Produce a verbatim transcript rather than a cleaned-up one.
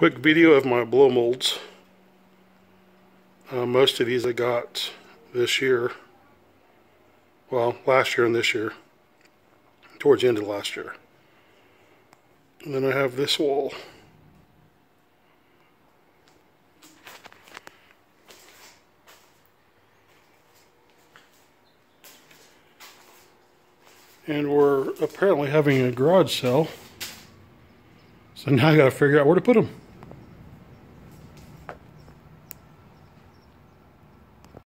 quick video of my blow molds. Uh, most of these I got this year. Well, last year and this year. Towards the end of last year. And then I have this wall. And we're apparently having a garage sale. So now I gotta figure out where to put them.